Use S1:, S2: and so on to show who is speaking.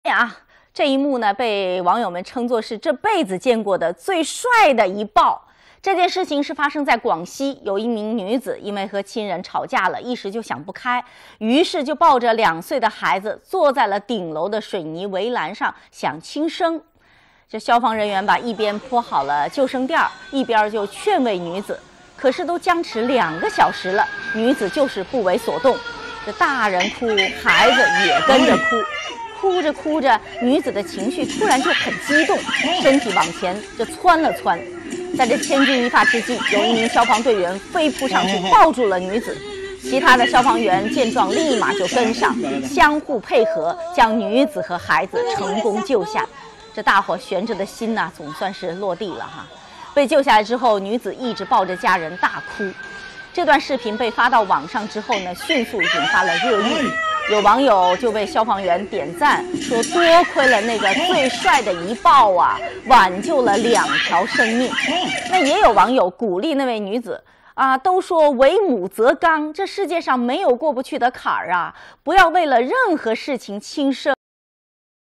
S1: 呀，这一幕呢，被网友们称作是这辈子见过的最帅的一抱。这件事情是发生在广西，有一名女子因为和亲人吵架了，一时就想不开，于是就抱着2岁的孩子坐在了顶楼的水泥围栏上，想轻生。这消防人员把一边铺好了救生垫，一边就劝慰女子，可是都僵持2个小时了，女子就是不为所动。这大人哭，孩子也跟着哭。哭着哭着，女子的情绪突然就很激动，身体往前就窜了窜。在这千钧一发之际，有一名消防队员飞扑上去抱住了女子，其他的消防员见状立马就跟上，相互配合，将女子和孩子成功救下。这大伙悬着的心呐，总算是落地了哈。被救下来之后，女子一直抱着家人大哭。这段视频被发到网上之后呢，迅速引发了热议。有网友就为消防员点赞，说多亏了那个最帅的一抱啊，挽救了2条生命。那也有网友鼓励那位女子啊，都说为母则刚，这世界上没有过不去的坎儿啊，不要为了任何事情轻生。